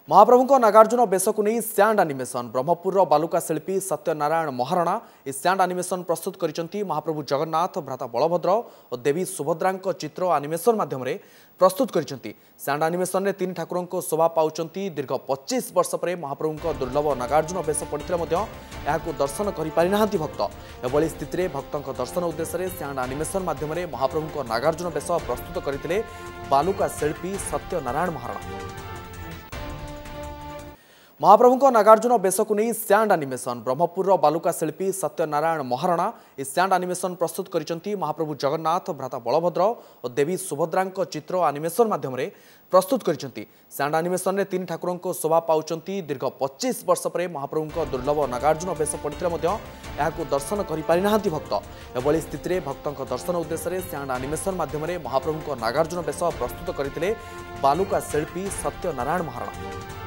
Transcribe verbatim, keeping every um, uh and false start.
महाप्रभु नागार्जुन बेश को नहीं sand animation Brahmapur बालुका शिल्पी सत्यनारायण महाराणा इस सैंड एनिमेशन प्रस्तुत करिसेंती महाप्रभु जगन्नाथ भ्राता बलभद्र और देवी सुभद्रा चित्र एनिमेशन माध्यम प्रस्तुत करिसेंती सैंड एनिमेशन में तीन ठाकुरों को शोभा पाउचंती दीर्घ पच्चीस वर्ष पर महाप्रभु दुर्लभ नागार्जुन बेश पड़ते दर्शन करें भक्त एभली स्थित में भक्तों दर्शन उद्देश्य सैंड एनिमेशन माध्यम महाप्रभु नागार्जुन बेश प्रस्तुत करते बालुका शिल्पी सत्यनारायण महाराणा। महाप्रभु नागार्जुन बेश को नहीं सैंड एनिमेशन ब्रह्मपुर बालुका शिल्पी सत्यनारायण महाराणा इस सैंड एनिमेशन प्रस्तुत करिसेंती महाप्रभु जगन्नाथ भ्राता बलभद्र और देवी सुभद्रा चित्र एनिमेशन माध्यम प्रस्तुत करिसेंती सैंड एनिमेशन में तीन ठाकुरों को शोभा पाउचंती दीर्घ पच्चीस वर्ष पर महाप्रभु दुर्लभ नागार्जुन बेश पड़ते दर्शन करें भक्त एभली स्थित में भक्तों दर्शन उद्देश्य सैंड एनिमेशन माध्यम महाप्रभु नागार्जुन बेश प्रस्तुत करते बालुका शिल्पी सत्यनारायण महाराणा।